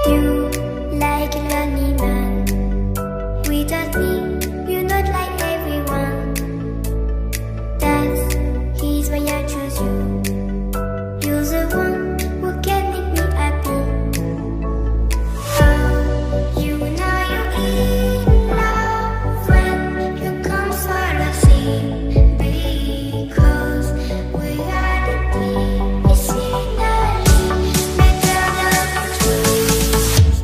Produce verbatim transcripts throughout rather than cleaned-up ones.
You like a lonely man. Without me, you're not like everyone. That's he's why I choose you. You're the one who can make me happy. Oh, you know you're in love when you come for the sea. Because we are the team, it's finally better than dreams.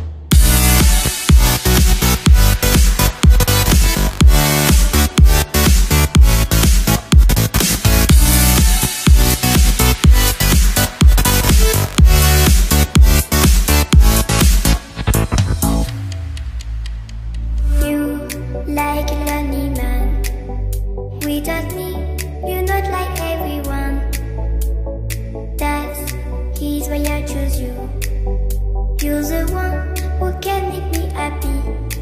You like a lonely man. Without me, you're not like everyone. That's he's why I choose you. You're the one who can make me happy.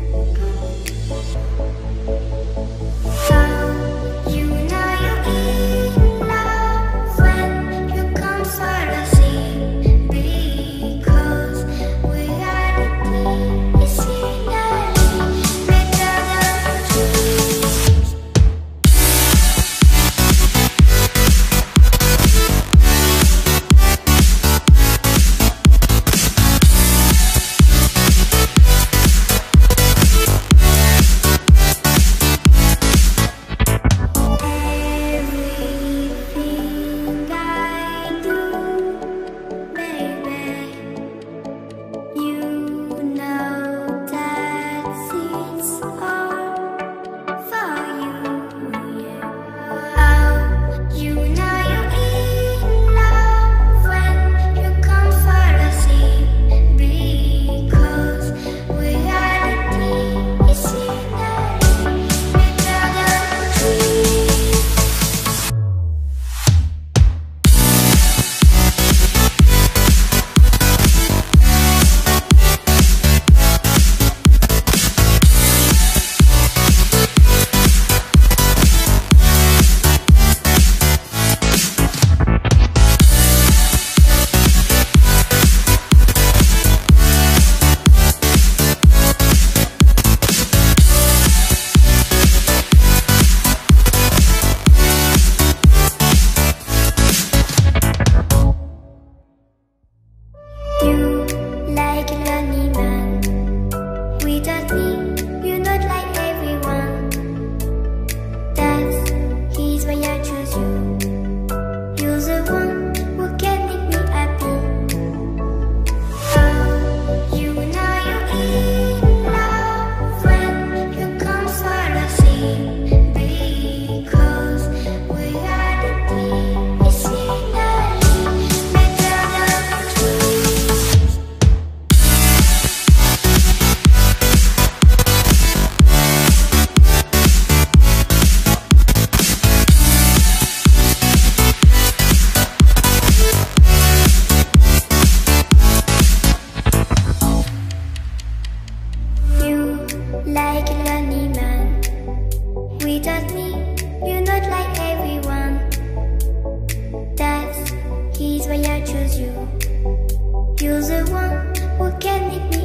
Oh, you know you're in love when you come for the sea. Because we are the team, it's finally better than dreams. Everything I do, baby, you know that it's all for you, yeah. Oh, you know you're in love when you come for the sea. Because we are the team, it's finally better than dreams. You like a lonely man. Without me, you're not like everyone. That's he's why I choose you. You're the one who can make me happy. Oh, you know you're in love when you come for the sea. Because we are the team, it's finally better than dreams. You like a lonely man. Without me, you're not like everyone. That's he's why I choose you. You're the one who can make me